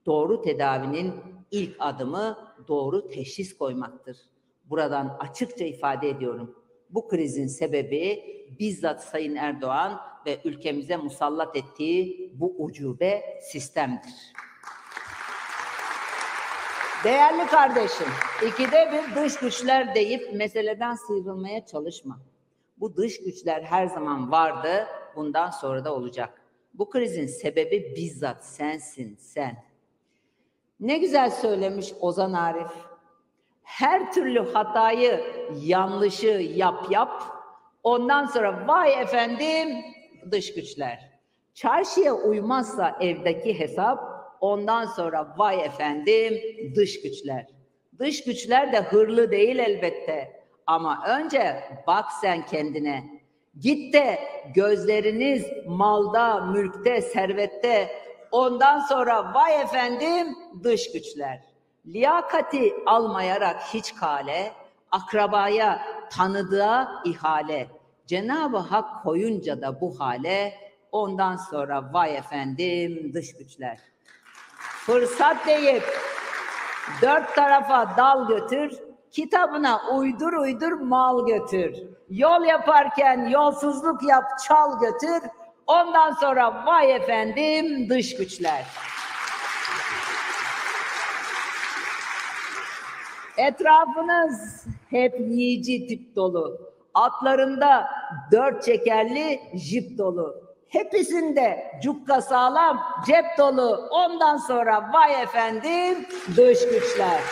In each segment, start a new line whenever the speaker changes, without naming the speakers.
Doğru tedavinin ilk adımı doğru teşhis koymaktır. Buradan açıkça ifade ediyorum. Bu krizin sebebi bizzat Sayın Erdoğan ve ülkemize musallat ettiği bu ucube sistemdir. Değerli kardeşim, ikide bir dış güçler deyip meseleden sıyrılmaya çalışma. Bu dış güçler her zaman vardı, bundan sonra da olacak. Bu krizin sebebi bizzat sensin, sen. Ne güzel söylemiş Ozan Arif. Her türlü hatayı, yanlışı yap, ondan sonra vay efendim dış güçler. Çarşıya uymazsa evdeki hesap, ondan sonra vay efendim dış güçler. Dış güçler de hırlı değil elbette. Ama önce bak sen kendine. Git de gözleriniz malda, mülkte, servette. Ondan sonra vay efendim dış güçler. Liyakati almayarak hiç kale, akrabaya, tanıdığa ihale. Cenab-ı Hak koyunca da bu hale, ondan sonra vay efendim dış güçler. Fırsat deyip dört tarafa dal götür, kitabına uydur mal götür. Yol yaparken yolsuzluk yap, çal götür. Ondan sonra vay efendim dış güçler. Etrafınız hep yiyici tip dolu. Atlarında 4 çekerli jip dolu. Hepsinde cukka sağlam, cep dolu. Ondan sonra vay efendim dış güçler.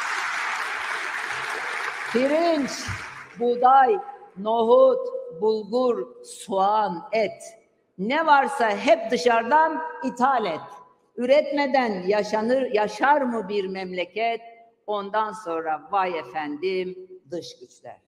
Pirinç, buğday, nohut, bulgur, soğan, et. Ne varsa hep dışarıdan ithal et. Üretmeden yaşar mı bir memleket? Ondan sonra vay efendim dış güçler.